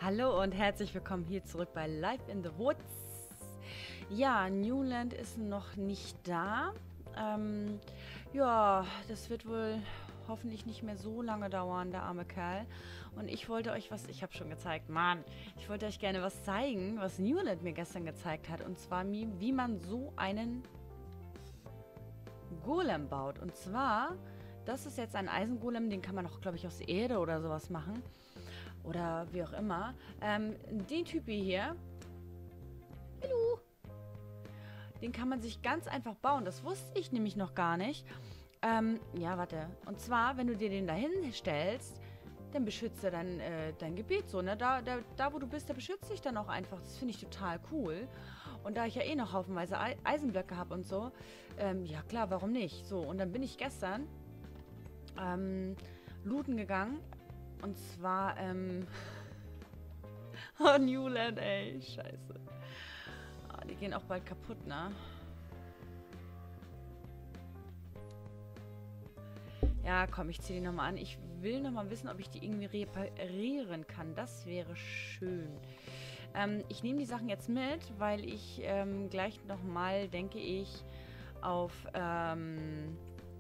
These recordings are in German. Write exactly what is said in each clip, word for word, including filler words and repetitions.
Hallo und herzlich willkommen hier zurück bei Life in the Woods. Ja, Newland ist noch nicht da. Ähm, ja, das wird wohl hoffentlich nicht mehr so lange dauern, der arme Kerl. Und ich wollte euch was, ich habe schon gezeigt, Mann, ich wollte euch gerne was zeigen, was Newland mir gestern gezeigt hat. Und zwar, wie man so einen Golem baut. Und zwar, das ist jetzt ein Eisengolem, den kann man auch, glaube ich, aus Erde oder sowas machen. Oder wie auch immer. Ähm, den Typ hier. Hallo. Den kann man sich ganz einfach bauen. Das wusste ich nämlich noch gar nicht. Ähm, ja, warte. Und zwar, wenn du dir den dahin stellst, dann beschützt er dein, äh, dein Gebiet so, ne? Da, da, da, wo du bist, der beschützt dich dann auch einfach. Das finde ich total cool. Und da ich ja eh noch haufenweise E- Eisenblöcke habe und so, ähm, ja klar, warum nicht? So, und dann bin ich gestern ähm, looten gegangen. Und zwar, ähm... oh, Newland, ey, scheiße. Oh, die gehen auch bald kaputt, ne? Ja, komm, ich ziehe die nochmal an. Ich will nochmal wissen, ob ich die irgendwie reparieren kann. Das wäre schön. Ähm, ich nehme die Sachen jetzt mit, weil ich ähm, gleich nochmal, denke ich, auf ähm,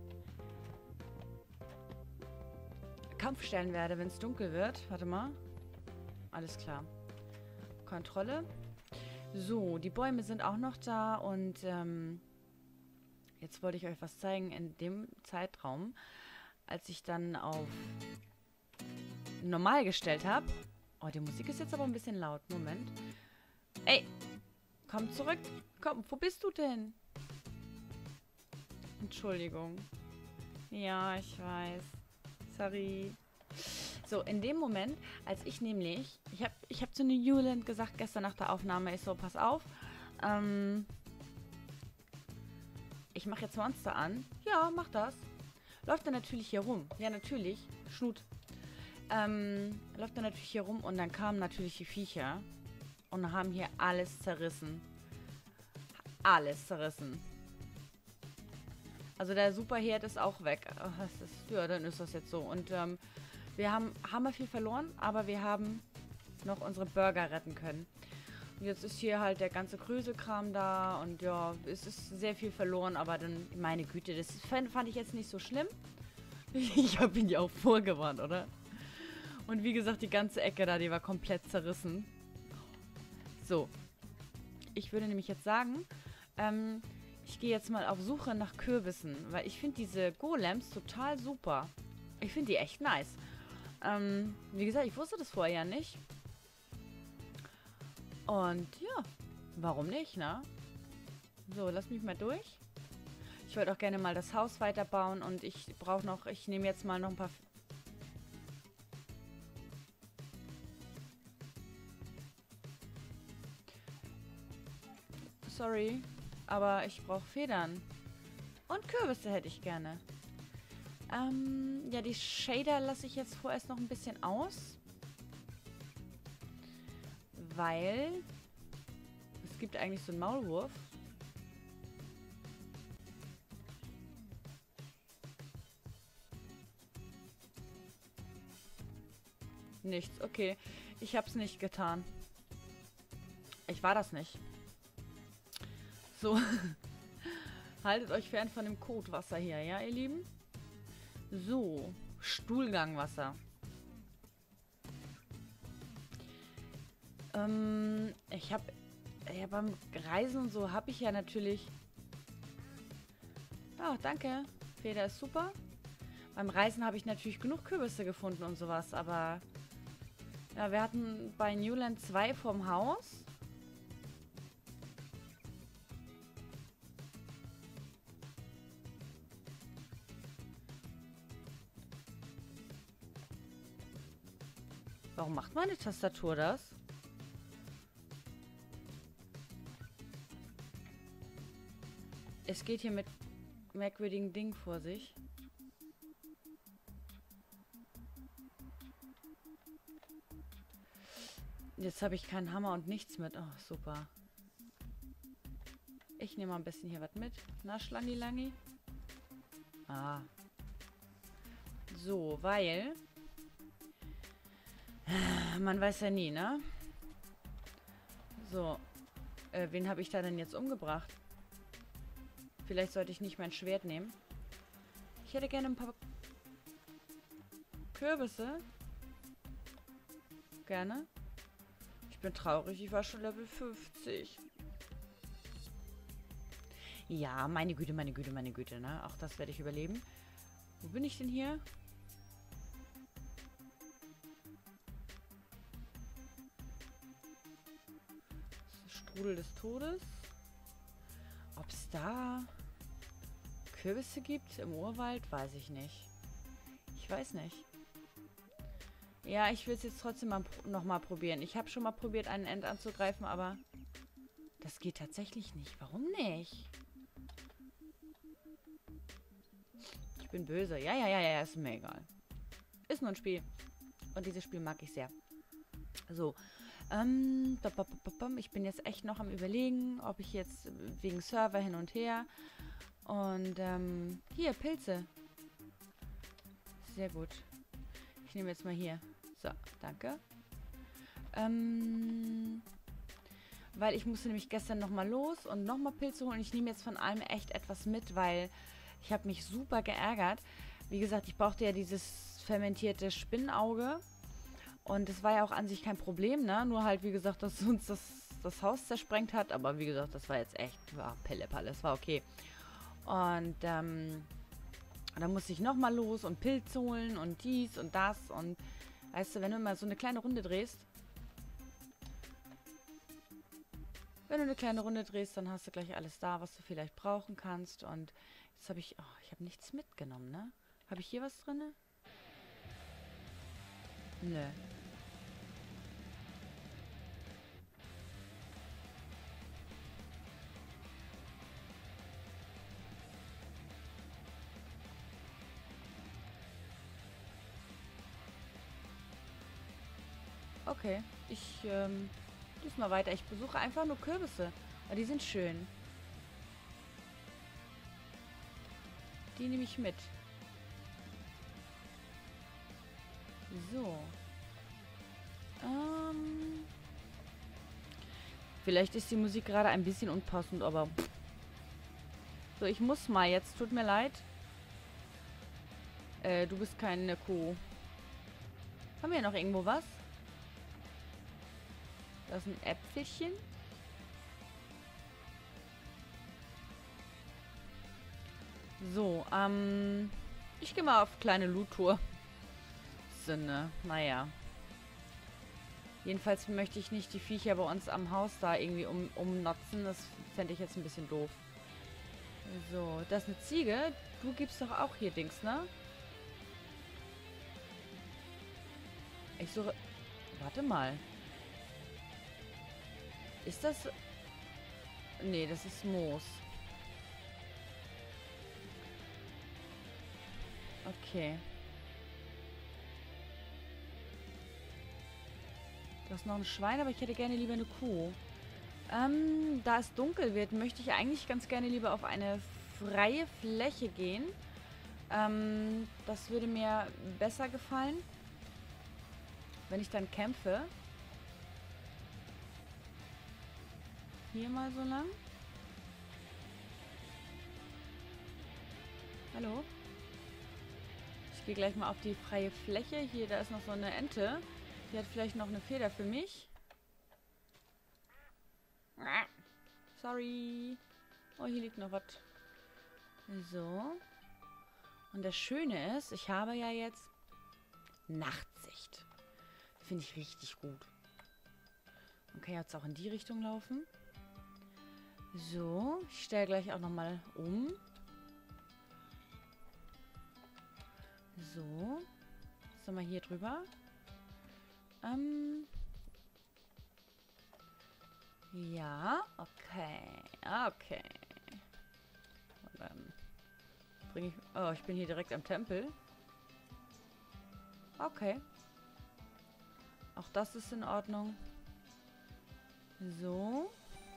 Kampf stellen werde, wenn es dunkel wird. Warte mal. Alles klar. Kontrolle. So, die Bäume sind auch noch da und ähm, jetzt wollte ich euch was zeigen in dem Zeitraum, als ich dann auf normal gestellt habe. Oh, die Musik ist jetzt aber ein bisschen laut. Moment. Ey, komm zurück. Komm, wo bist du denn? Entschuldigung. Ja, ich weiß. Sorry. So, in dem Moment, als ich nämlich, ich habe ich hab zu Newland gesagt, gestern nach der Aufnahme, ich so, pass auf, ähm, ich mache jetzt Monster an. Ja, mach das. Läuft er natürlich hier rum. Ja, natürlich. Schnut. Ähm, läuft er natürlich hier rum und dann kamen natürlich die Viecher und haben hier alles zerrissen. Alles zerrissen. Also der Superherd ist auch weg. Ach, das ist, ja, dann ist das jetzt so. Und ähm, wir haben hammer viel verloren, aber wir haben noch unsere Burger retten können. Und jetzt ist hier halt der ganze Kröselkram da und ja, es ist sehr viel verloren, aber dann, meine Güte, das fand, fand ich jetzt nicht so schlimm. Ich habe ihn ja auch vorgewarnt, oder? Und wie gesagt, die ganze Ecke da, die war komplett zerrissen. So. Ich würde nämlich jetzt sagen, ähm, ich gehe jetzt mal auf Suche nach Kürbissen, weil ich finde diese Golems total super. Ich finde die echt nice. Ähm, wie gesagt, ich wusste das vorher ja nicht. Und ja, warum nicht, ne? So, lass mich mal durch. Ich wollte auch gerne mal das Haus weiterbauen und ich brauche noch, ich nehme jetzt mal noch ein paar... Sorry, aber ich brauche Federn. Und Kürbisse hätte ich gerne. Ähm, ja, die Shader lasse ich jetzt vorerst noch ein bisschen aus. Weil es gibt eigentlich so einen Maulwurf. Nichts, okay. Ich habe es nicht getan. Ich war das nicht. So. Haltet euch fern von dem Kotwasser hier, ja, ihr Lieben? So. Stuhlgangwasser. Ähm, ich habe... Ja, beim Reisen und so habe ich ja natürlich... Oh, danke. Feder ist super. Beim Reisen habe ich natürlich genug Kürbisse gefunden und sowas, aber... Ja, wir hatten bei Newland zwei vorm Haus. Warum macht meine Tastatur das? Es geht hier mit merkwürdigen Dingen vor sich. Jetzt habe ich keinen Hammer und nichts mit. Oh, super. Ich nehme mal ein bisschen hier was mit. Na, Schlangi-Langi? Ah. So, weil... Man weiß ja nie, ne? So. Äh, wen habe ich da denn jetzt umgebracht? Vielleicht sollte ich nicht mein Schwert nehmen. Ich hätte gerne ein paar Kürbisse. Gerne. Ich bin traurig, ich war schon Level fünfzig. Ja, meine Güte, meine Güte, meine Güte, ne? Auch das werde ich überleben. Wo bin ich denn hier? Strudel des Todes. Ob es da Kürbisse gibt im Urwald, weiß ich nicht. Ich weiß nicht. Ja, ich will es jetzt trotzdem mal nochmal probieren. Ich habe schon mal probiert, einen End anzugreifen, aber das geht tatsächlich nicht. Warum nicht? Ich bin böse. Ja, ja, ja, ja, ist mir egal. Ist nur ein Spiel. Und dieses Spiel mag ich sehr. So. Ähm, ich bin jetzt echt noch am Überlegen, ob ich jetzt wegen Server hin und her. Und, ähm, hier, Pilze. Sehr gut. Ich nehme jetzt mal hier. So, danke. Ähm, weil ich musste nämlich gestern nochmal los und nochmal Pilze holen. Ich nehme jetzt von allem echt etwas mit, weil ich habe mich super geärgert. Wie gesagt, ich brauchte ja dieses fermentierte Spinnauge. Und das war ja auch an sich kein Problem, ne? Nur halt, wie gesagt, dass uns das, das Haus zersprengt hat. Aber wie gesagt, das war jetzt echt, war Pelle-Palle, das war okay. Und, ähm, dann musste ich nochmal los und Pilz holen und dies und das. Und, weißt du, wenn du mal so eine kleine Runde drehst, wenn du eine kleine Runde drehst, dann hast du gleich alles da, was du vielleicht brauchen kannst. Und jetzt habe ich, oh, ich habe nichts mitgenommen, ne? Habe ich hier was drin? Nö. Okay, ich, ähm, diesmal weiter. Ich besuche einfach nur Kürbisse. Aber die sind schön. Die nehme ich mit. So. Ähm. Vielleicht ist die Musik gerade ein bisschen unpassend, aber... So, ich muss mal jetzt. Tut mir leid. Äh, du bist keine Kuh. Haben wir noch irgendwo was? Das ist ein Äpfelchen. So, ähm... ich gehe mal auf kleine Loot-Tour. Sinne, naja. Jedenfalls möchte ich nicht die Viecher bei uns am Haus da irgendwie um, umnotzen. Das fände ich jetzt ein bisschen doof. So, das ist eine Ziege. Du gibst doch auch hier Dings, ne? Ich suche... Warte mal. Ist das... Nee, das ist Moos. Okay. Du hast noch ein Schwein, aber ich hätte gerne lieber eine Kuh. Ähm, da es dunkel wird, möchte ich eigentlich ganz gerne lieber auf eine freie Fläche gehen. Ähm, das würde mir besser gefallen, wenn ich dann kämpfe. Hier mal so lang. Hallo? Ich gehe gleich mal auf die freie Fläche. Hier, da ist noch so eine Ente. Die hat vielleicht noch eine Feder für mich. Sorry. Oh, hier liegt noch was. So. Und das Schöne ist, ich habe ja jetzt Nachtsicht. Finde ich richtig gut. Man kann jetzt auch in die Richtung laufen. So. Ich stelle gleich auch nochmal um. So. So, mal hier drüber. Ähm. Ja, okay. Okay. Und dann bringe ich... Oh, ich bin hier direkt am Tempel. Okay. Auch das ist in Ordnung. So.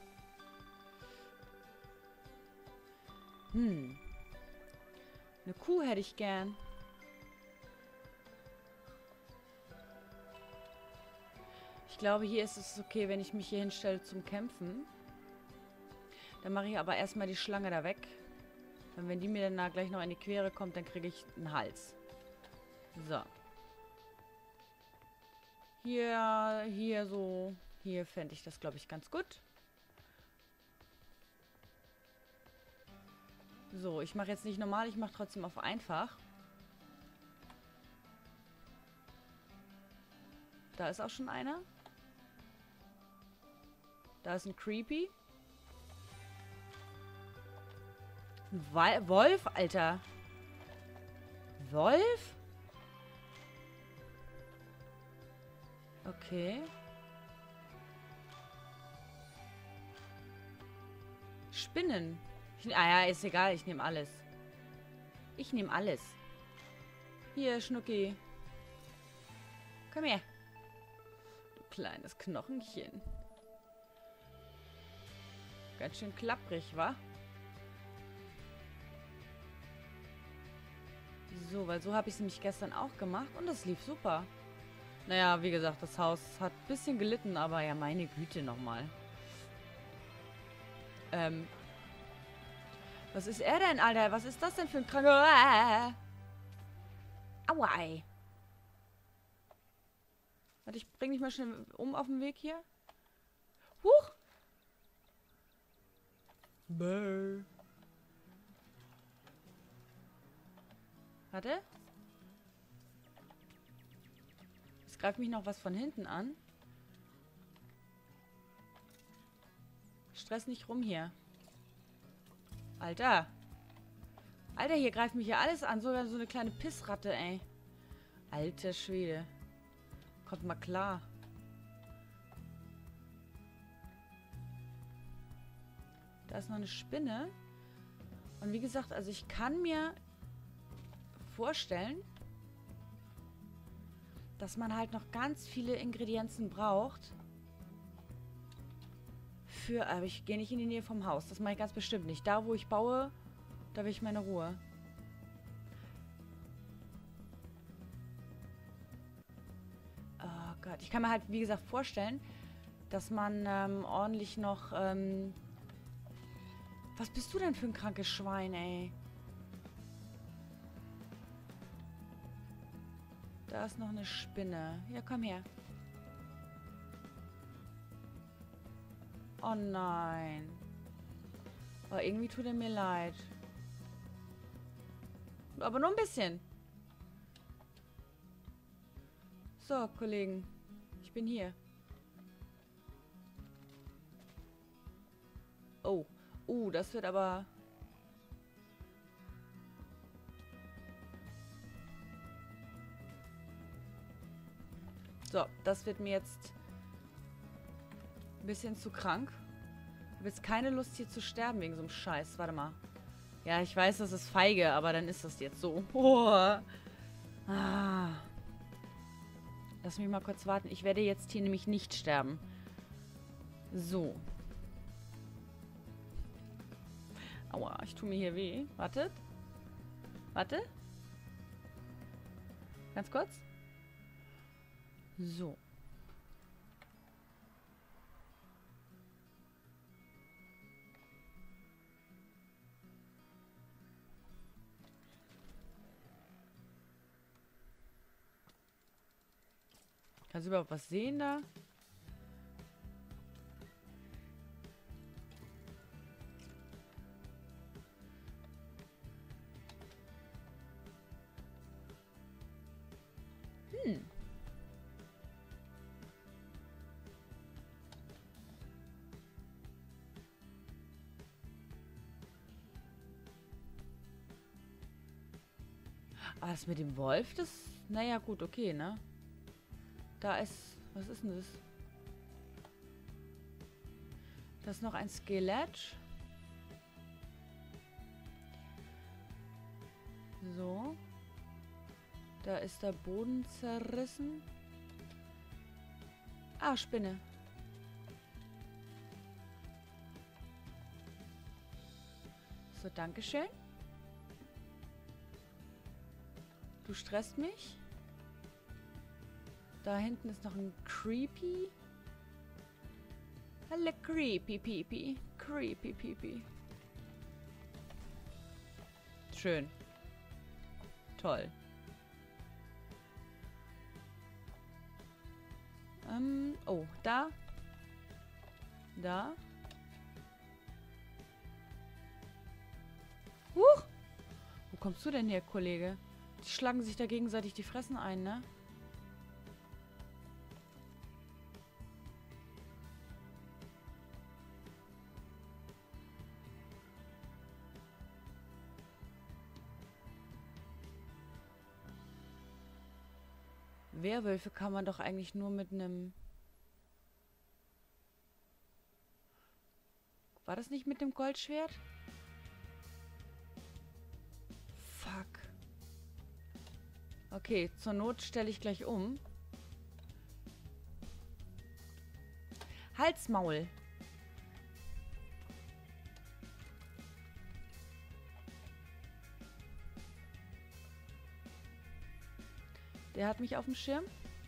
Hm. Eine Kuh hätte ich gern. Ich glaube, hier ist es okay, wenn ich mich hier hinstelle zum Kämpfen. Dann mache ich aber erstmal die Schlange da weg. Und wenn die mir dann da gleich noch in die Quere kommt, dann kriege ich einen Hals. So. Hier, hier so. Hier fände ich das, glaube ich, ganz gut. So, ich mache jetzt nicht normal, ich mache trotzdem auf einfach. Da ist auch schon einer. Da ist ein Creepy. Ein Wal- Wolf, Alter. Wolf? Okay. Spinnen. Ich, ah ja, ist egal, ich nehme alles. Ich nehme alles. Hier, Schnucki. Komm her. Du kleines Knochenchen. Ganz schön klapprig, wa? So, weil so habe ich es nämlich gestern auch gemacht und das lief super. Naja, wie gesagt, das Haus hat ein bisschen gelitten, aber ja, meine Güte nochmal. Ähm. Was ist er denn, Alter? Was ist das denn für ein kranker... Aua, ey. Warte, ich bring dich mal schnell um auf den Weg hier. Huch! Bäh. Warte. Jetzt greift mich noch was von hinten an. Stress nicht rum hier. Alter. Alter, hier greift mich ja alles an. Sogar so eine kleine Pissratte, ey. Alter Schwede. Kommt mal klar. Da ist noch eine Spinne. Und wie gesagt, also ich kann mir vorstellen, dass man halt noch ganz viele Ingredienzen braucht. Für, aber ich gehe nicht in die Nähe vom Haus. Das mache ich ganz bestimmt nicht. Da, wo ich baue, da will ich meine Ruhe. Oh Gott. Ich kann mir halt, wie gesagt, vorstellen, dass man ähm, ordentlich noch... Ähm Was bist du denn für ein krankes Schwein, ey? Da ist noch eine Spinne. Ja, komm her. Oh nein. Oh, irgendwie tut er mir leid. Aber nur ein bisschen. So, Kollegen. Ich bin hier. Oh. Uh, das wird aber... So, das wird mir jetzt ein bisschen zu krank. Ich habe jetzt keine Lust, hier zu sterben wegen so einem Scheiß. Warte mal. Ja, ich weiß, das ist feige, aber dann ist das jetzt so. Boah. Ah. Lass mich mal kurz warten. Ich werde jetzt hier nämlich nicht sterben. So. Aua, ich tue mir hier weh. Wartet. Warte. Ganz kurz. So. Kannst du überhaupt was sehen da? Hm. Aber das mit dem Wolf, das... Naja, gut, okay, ne? Da ist... Was ist denn das? Das ist noch ein Skelett. So. Da ist der Boden zerrissen. Ah, Spinne. So, dankeschön. Du stresst mich. Da hinten ist noch ein Creepy. Alle creepy pipi. Creepy pipi. Schön. Toll. Ähm, oh, da. Da. Huch! Wo kommst du denn her, Kollege? Die schlagen sich da gegenseitig die Fressen ein, ne? Werwölfe kann man doch eigentlich nur mit einem... War das nicht mit dem Goldschwert? Fuck. Okay, zur Not stelle ich gleich um. Halsmaul. Der hat mich auf dem Schirm.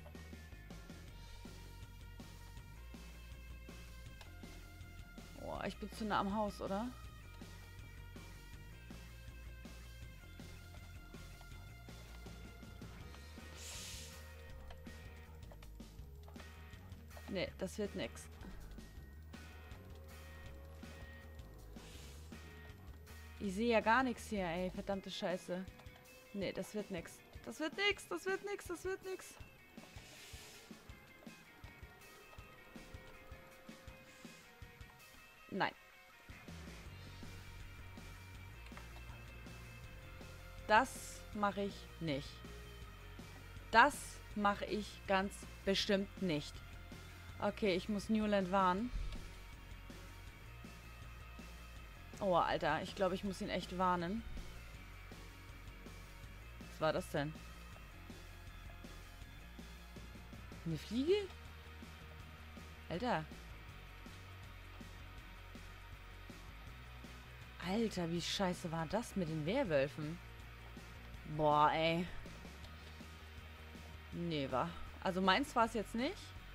Oh, ich bin zu nah am Haus, oder? Nee, das wird nix. Ich sehe ja gar nichts hier, ey. Verdammte Scheiße. Nee, das wird nix. Das wird nix, das wird nix, das wird nix. Nein. Das mache ich nicht. Das mache ich ganz bestimmt nicht. Okay, ich muss Newland warnen. Oh, Alter, ich glaube, ich muss ihn echt warnen. Was war das denn? Eine Fliege? Alter. Alter, wie scheiße war das mit den Werwölfen? Boah, ey. Nee, war. Also meins war es jetzt nicht.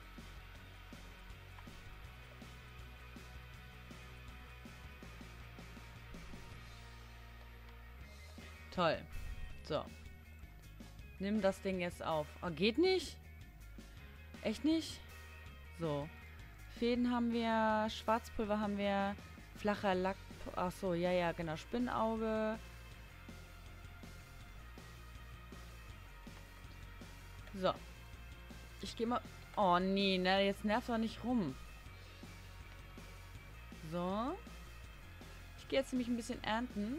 Toll. So. Nimm das Ding jetzt auf. Oh, geht nicht? Echt nicht? So. Fäden haben wir. Schwarzpulver haben wir. Flacher Lack. Ach so, ja, ja, genau. Spinnauge. So. Ich gehe mal... Oh, nee, ne, jetzt nervt doch nicht rum. So. Ich gehe jetzt nämlich ein bisschen ernten.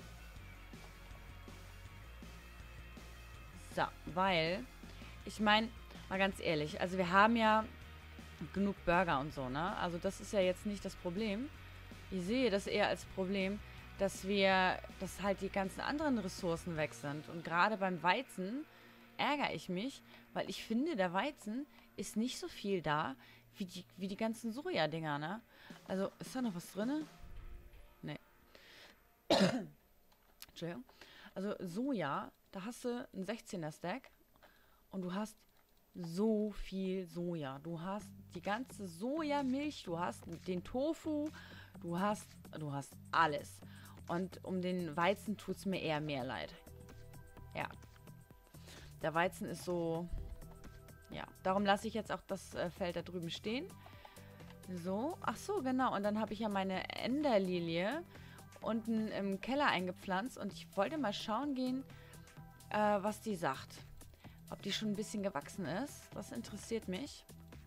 So, weil... Ich meine, mal ganz ehrlich, also wir haben ja genug Burger und so, ne? Also das ist ja jetzt nicht das Problem. Ich sehe das eher als Problem, dass wir... dass halt die ganzen anderen Ressourcen weg sind. Und gerade beim Weizen... ärgere ich mich, weil ich finde, der Weizen ist nicht so viel da, wie die, wie die ganzen Soja-Dinger, ne? Also, ist da noch was drin? Nee. Entschuldigung. Also, Soja, da hast du einen sechzehner Stack und du hast so viel Soja. Du hast die ganze Sojamilch, du hast den Tofu, du hast, du hast alles. Und um den Weizen tut es mir eher mehr leid. Ja. Der Weizen ist so... Ja, darum lasse ich jetzt auch das äh, Feld da drüben stehen. So, ach so, genau. Und dann habe ich ja meine Enderlilie unten im Keller eingepflanzt. Und ich wollte mal schauen gehen, äh, was die sagt. Ob die schon ein bisschen gewachsen ist. Das interessiert mich.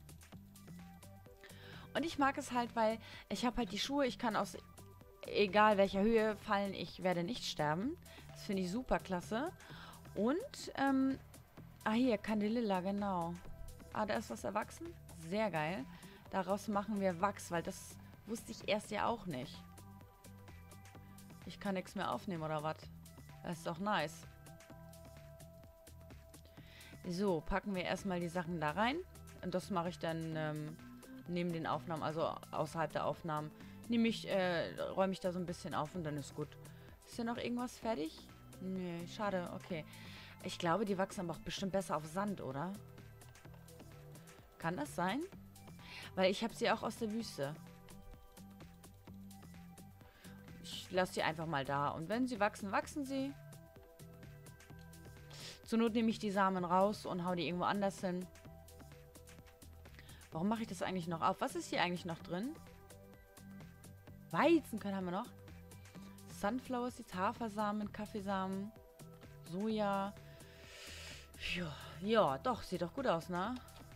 Und ich mag es halt, weil ich habe halt die Schuhe. Ich kann aus egal welcher Höhe fallen. Ich werde nicht sterben. Das finde ich super klasse. Und, ähm, ah hier, Candelilla, genau. Ah, da ist was erwachsen. Sehr geil. Daraus machen wir Wachs, weil das wusste ich erst ja auch nicht. Ich kann nichts mehr aufnehmen, oder was? Das ist doch nice. So, packen wir erstmal die Sachen da rein. Und das mache ich dann, ähm, neben den Aufnahmen, also außerhalb der Aufnahmen. Nehme ich, äh, räume ich da so ein bisschen auf und dann ist gut. Ist hier noch irgendwas fertig? Nee, schade, okay. Ich glaube, die wachsen aber auch bestimmt besser auf Sand, oder? Kann das sein? Weil ich habe sie auch aus der Wüste. Ich lasse sie einfach mal da. Und wenn sie wachsen, wachsen sie. Zur Not nehme ich die Samen raus und hau die irgendwo anders hin. Warum mache ich das eigentlich noch auf? Was ist hier eigentlich noch drin? Weizenkörner haben wir noch. Sunflower Seeds, Hafersamen, Kaffeesamen, Soja. Ja, ja, doch, sieht doch gut aus, ne?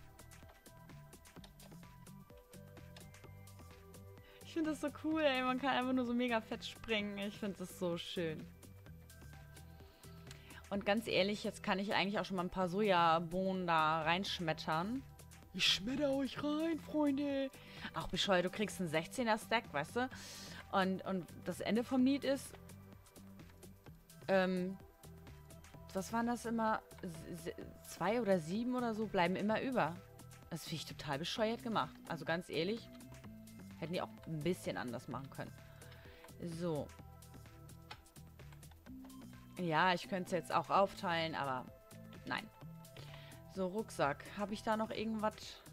Ich finde das so cool, ey. Man kann einfach nur so mega fett springen. Ich finde das so schön. Und ganz ehrlich, jetzt kann ich eigentlich auch schon mal ein paar Sojabohnen da reinschmettern. Ich schmetter euch rein, Freunde. Ach, bescheuert, du kriegst einen sechzehner Stack, weißt du? Und, und das Ende vom Lied ist, ähm, was waren das immer? Zwei oder sieben oder so bleiben immer über. Das finde ich total bescheuert gemacht. Also ganz ehrlich, hätten die auch ein bisschen anders machen können. So. Ja, ich könnte es jetzt auch aufteilen, aber nein. So, Rucksack. Habe ich da noch irgendwas?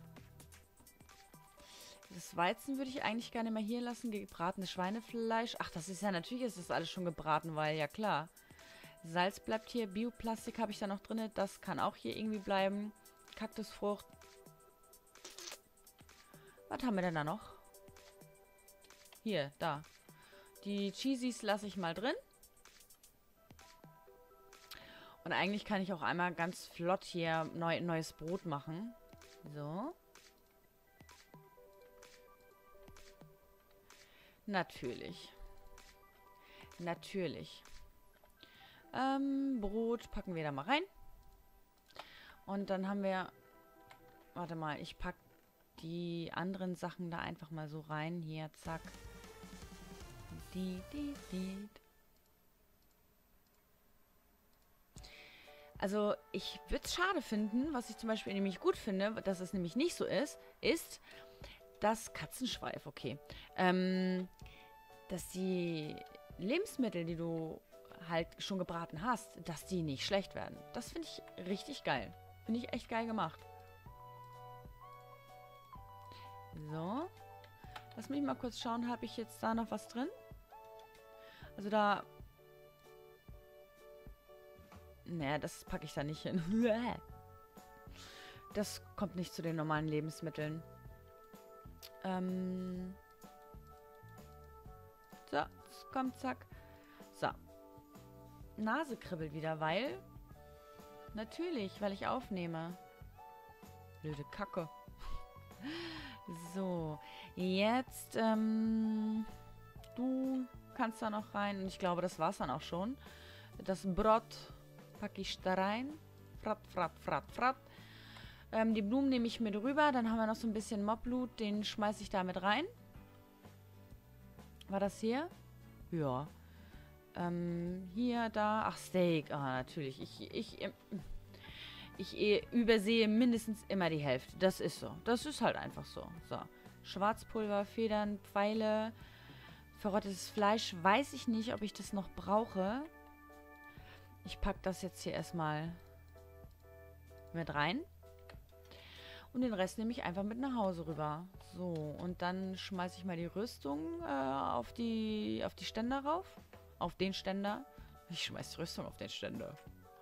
Das Weizen würde ich eigentlich gerne mal hier lassen. Gebratenes Schweinefleisch. Ach, das ist ja, natürlich ist das alles schon gebraten, weil, ja klar. Salz bleibt hier. Bioplastik habe ich da noch drin. Das kann auch hier irgendwie bleiben. Kaktusfrucht. Was haben wir denn da noch? Hier, da. Die Cheesies lasse ich mal drin. Und eigentlich kann ich auch einmal ganz flott hier neu, neues Brot machen. So. Natürlich. Natürlich. Ähm, Brot packen wir da mal rein. Und dann haben wir... Warte mal, ich packe die anderen Sachen da einfach mal so rein. Hier, zack. Die, die, die. Also, ich würde es schade finden, was ich zum Beispiel nämlich gut finde, dass es nämlich nicht so ist, ist, dass Katzenschweif, okay, ähm, dass die Lebensmittel, die du halt schon gebraten hast, dass die nicht schlecht werden. Das finde ich richtig geil. Finde ich echt geil gemacht. So. Lass mich mal kurz schauen, habe ich jetzt da noch was drin? Also da... Naja, das packe ich da nicht hin. Das kommt nicht zu den normalen Lebensmitteln. Ähm... So, es kommt, zack. So. Nase kribbelt wieder, weil... Natürlich, weil ich aufnehme. Blöde Kacke. So, jetzt, ähm... du kannst da noch rein. Und ich glaube, das war's dann auch schon. Das Brot packe ich da rein. Frat, frat, frat, frat. Ähm, die Blumen nehme ich mit rüber. Dann haben wir noch so ein bisschen Mobblut. Den schmeiße ich da mit rein. War das hier? Ja. Ähm, hier, da. Ach, Steak. Ah, natürlich. Ich, ich, ich, ich übersehe mindestens immer die Hälfte. Das ist so. Das ist halt einfach so. So. Schwarzpulver, Federn, Pfeile. Verrottetes Fleisch. Weiß ich nicht, ob ich das noch brauche. Ich packe das jetzt hier erstmal mit rein. Und den Rest nehme ich einfach mit nach Hause rüber. So, und dann schmeiße ich mal die Rüstung äh, auf die auf die Ständer rauf. Auf den Ständer. Ich schmeiße die Rüstung auf den Ständer.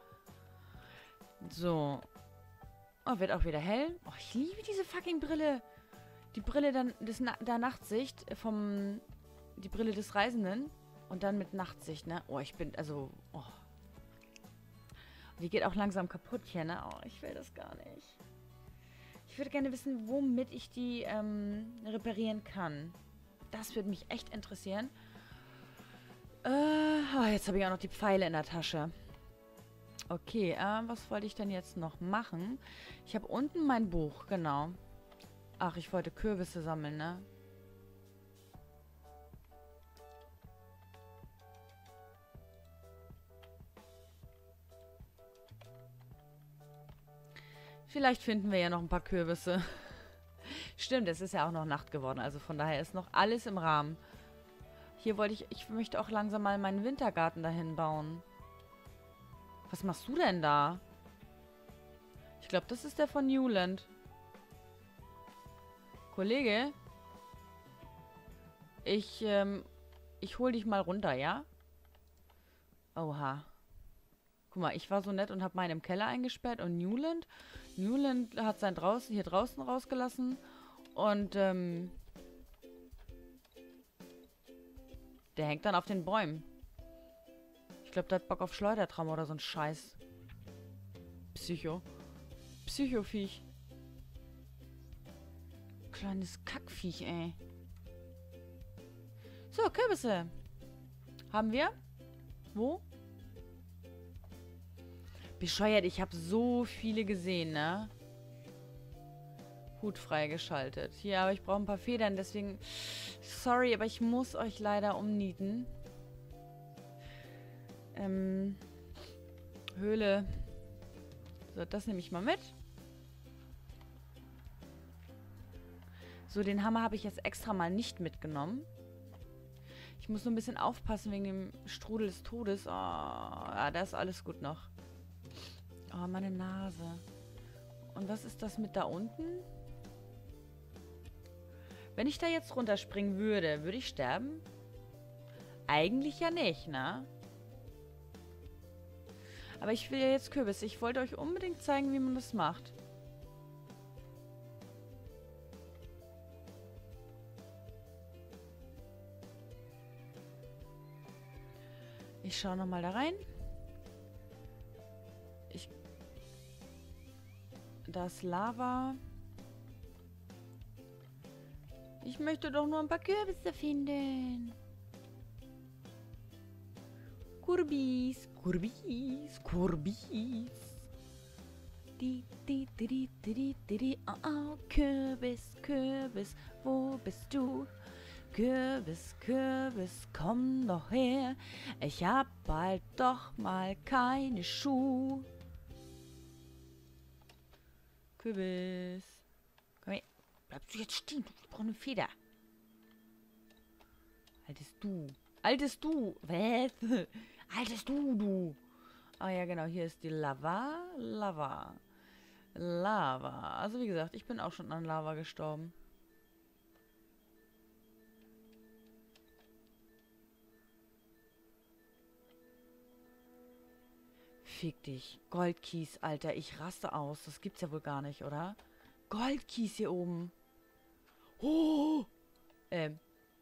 So. Oh, wird auch wieder hell. Oh, ich liebe diese fucking Brille. Die Brille dann des Na der Nachtsicht vom... Die Brille des Reisenden. Und dann mit Nachtsicht, ne? Oh, ich bin... Also... Oh. Die geht auch langsam kaputt hier, ne? Oh, ich will das gar nicht. Ich würde gerne wissen, womit ich die ähm, reparieren kann. Das würde mich echt interessieren. Äh, oh, jetzt habe ich auch noch die Pfeile in der Tasche. Okay, äh, was wollte ich denn jetzt noch machen? Ich habe unten mein Buch, genau. Ach, ich wollte Kürbisse sammeln, ne? Vielleicht finden wir ja noch ein paar Kürbisse. Stimmt, es ist ja auch noch Nacht geworden. Also von daher ist noch alles im Rahmen. Hier wollte ich... Ich möchte auch langsam mal meinen Wintergarten dahin bauen. Was machst du denn da? Ich glaube, das ist der von Newland. Kollege, ich, ähm, ich hol dich mal runter, ja? Oha. Guck mal, ich war so nett und habe meinen im Keller eingesperrt und Newland, Newland hat sein draußen, hier draußen rausgelassen und, ähm, der hängt dann auf den Bäumen. Ich glaube, der hat Bock auf Schleudertraum oder so ein Scheiß. Psycho. Psychoviech. Kleines Kackviech, ey. So, Kürbisse. Haben wir? Wo? Bescheuert, ich habe so viele gesehen, ne? Hut freigeschaltet. Hier, aber ich brauche ein paar Federn, deswegen... Sorry, aber ich muss euch leider umnieten. Ähm... Höhle. So, das nehme ich mal mit. So, den Hammer habe ich jetzt extra mal nicht mitgenommen. Ich muss nur ein bisschen aufpassen wegen dem Strudel des Todes. Oh, ja, da ist alles gut noch. Oh, meine Nase. Und was ist das mit da unten? Wenn ich da jetzt runterspringen würde, würde ich sterben? Eigentlich ja nicht, ne? Aber ich will ja jetzt Kürbis. Ich wollte euch unbedingt zeigen, wie man das macht. Ich schaue nochmal da rein. Ich... Das ist Lava. Ich möchte doch nur ein paar Kürbisse finden. Kurbis, Kurbis, Kurbis. Di, di, di, di, di, di, di, oh, oh, Kürbis, Kürbis, wo bist du? Kürbis, Kürbis, komm doch her. Ich hab bald doch mal keine Schuhe. Kürbis. Komm her. Bleibst du jetzt stehen? Ich brauche eine Feder. Altes Du. Altes Du. Was? Altes Du, du. Ah ja, genau. Hier ist die Lava. Lava. Lava. Also wie gesagt, ich bin auch schon an Lava gestorben. Fick dich. Goldkies, Alter. Ich raste aus. Das gibt's ja wohl gar nicht, oder? Goldkies hier oben. Oh. Ähm.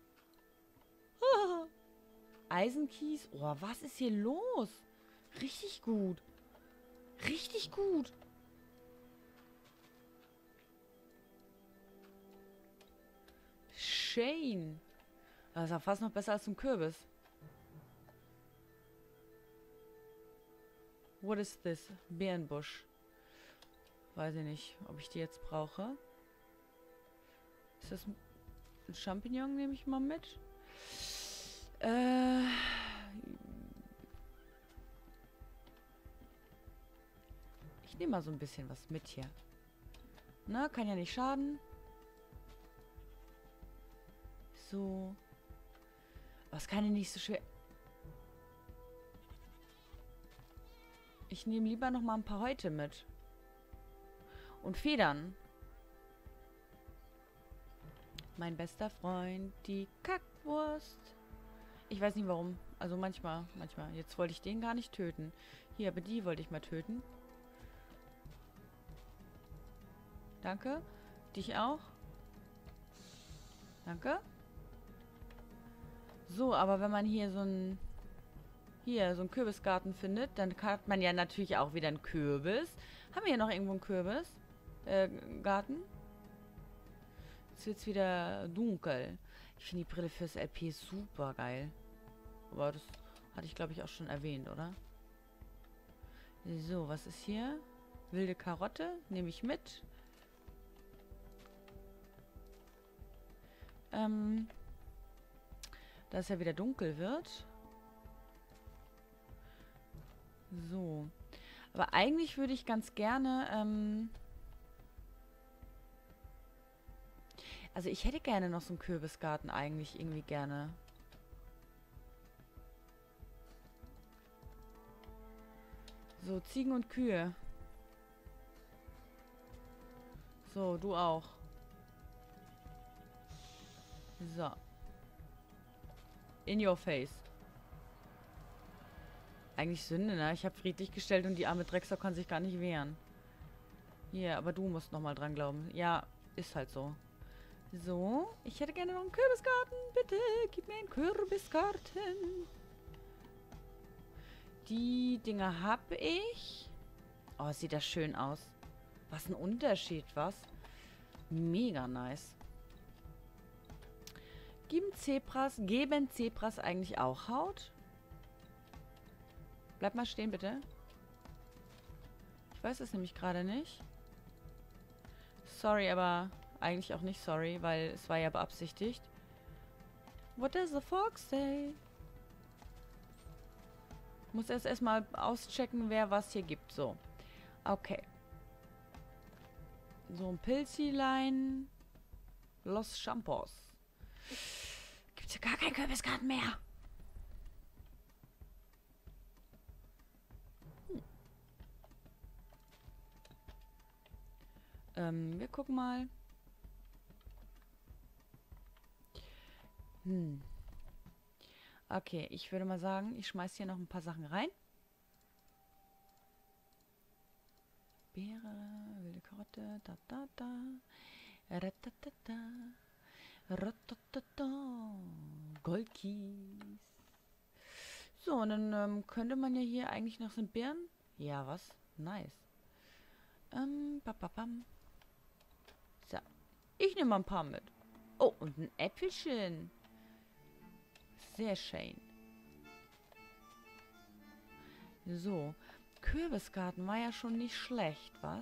Ah. Eisenkies. Oh, was ist hier los? Richtig gut. Richtig gut. Shane. Das ist ja fast noch besser als ein Kürbis. What is this? Bärenbusch. Weiß ich nicht, ob ich die jetzt brauche. Ist das ein Champignon? Nehme ich mal mit. Äh... Ich nehme mal so ein bisschen was mit hier. Na, kann ja nicht schaden. So. Was kann denn nicht so schwer... Ich nehme lieber noch mal ein paar Häute mit. Und Federn. Mein bester Freund, die Kackwurst. Ich weiß nicht warum. Also manchmal, manchmal. Jetzt wollte ich den gar nicht töten. Hier, aber die wollte ich mal töten. Danke. Dich auch. Danke. So, aber wenn man hier so ein... Hier, so einen Kürbisgarten findet, dann hat man ja natürlich auch wieder einen Kürbis. Haben wir hier noch irgendwo einen Kürbis? Äh, Garten? Jetzt wird's wieder dunkel. Ich finde die Brille fürs L P super geil. Aber das hatte ich, glaube ich, auch schon erwähnt, oder? So, was ist hier? Wilde Karotte. Nehme ich mit. Ähm, da es ja wieder dunkel wird. So. Aber eigentlich würde ich ganz gerne, ähm... Also ich hätte gerne noch so einen Kürbisgarten eigentlich irgendwie gerne. So, Ziegen und Kühe. So, du auch. So. In your face. Eigentlich Sünde, ne? Ich habe friedlich gestellt und die arme Drecksau kann sich gar nicht wehren. Hier, aber du musst nochmal dran glauben. Ja, ist halt so. So, ich hätte gerne noch einen Kürbisgarten. Bitte, gib mir einen Kürbisgarten. Die Dinger habe ich. Oh, sieht das schön aus. Was ein Unterschied, was? Mega nice. Geben Zebras, geben Zebras eigentlich auch Haut? Bleib mal stehen, bitte. Ich weiß es nämlich gerade nicht. Sorry, aber eigentlich auch nicht sorry, weil es war ja beabsichtigt. What does the fox say? Muss erst erstmal auschecken, wer was hier gibt. So. Okay. So ein Pilzilein. Los Champos. Gibt's hier gar keinen Kürbisgarten mehr? Hm. Ähm, wir gucken mal. Hm. Okay, ich würde mal sagen, ich schmeiß hier noch ein paar Sachen rein. Beere, wilde Karotte, da da da. Ratatata. Ratatata. Goldkies. So, und dann ähm, könnte man ja hier eigentlich noch, sind Beeren? Ja, was? Nice. Ähm, bababam. So. Ich nehme mal ein paar mit. Oh, und ein Äpfelchen. Sehr schön. So. Kürbisgarten war ja schon nicht schlecht, was?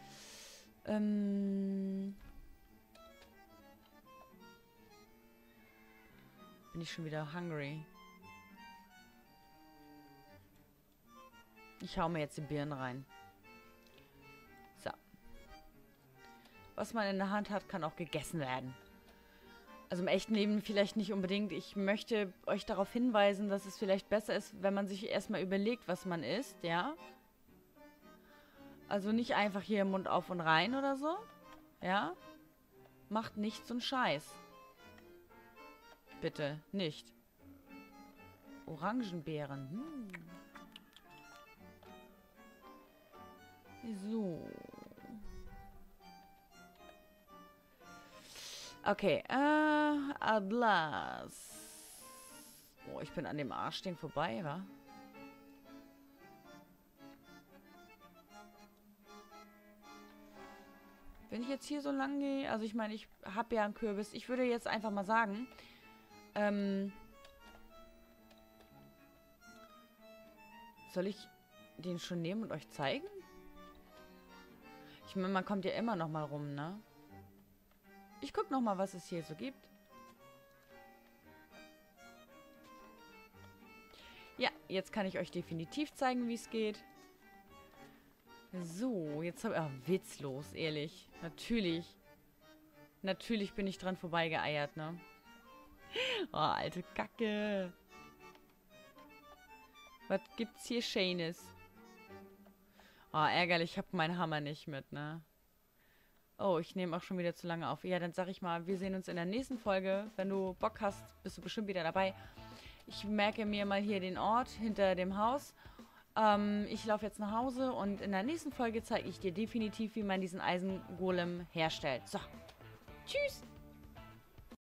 Ähm. Bin ich schon wieder hungry. Ich hau mir jetzt die Birnen rein. So. Was man in der Hand hat, kann auch gegessen werden. Also im echten Leben vielleicht nicht unbedingt. Ich möchte euch darauf hinweisen, dass es vielleicht besser ist, wenn man sich erstmal überlegt, was man isst, ja? Also nicht einfach hier Mund auf und rein oder so, ja? Macht nicht so einen Scheiß. Bitte, nicht. Orangenbeeren, hm. So. Okay, äh, Atlas. Oh, ich bin an dem Arschding vorbei, wa? Wenn ich jetzt hier so lang gehe, also ich meine, ich habe ja einen Kürbis. Ich würde jetzt einfach mal sagen, ähm, soll ich den schon nehmen und euch zeigen? Ich meine, man kommt ja immer noch mal rum, ne? Ich guck noch mal, was es hier so gibt. Ja, jetzt kann ich euch definitiv zeigen, wie es geht. So, jetzt habe ich... Ah, witzlos, ehrlich. Natürlich. Natürlich bin ich dran vorbeigeeiert, ne? Oh, alte Kacke. Was gibt's hier Schönes? Oh, ärgerlich, ich habe meinen Hammer nicht mit, ne? Oh, ich nehme auch schon wieder zu lange auf. Ja, dann sag ich mal, wir sehen uns in der nächsten Folge. Wenn du Bock hast, bist du bestimmt wieder dabei. Ich merke mir mal hier den Ort hinter dem Haus. Ähm, ich laufe jetzt nach Hause und in der nächsten Folge zeige ich dir definitiv, wie man diesen Eisengolem herstellt. So, tschüss!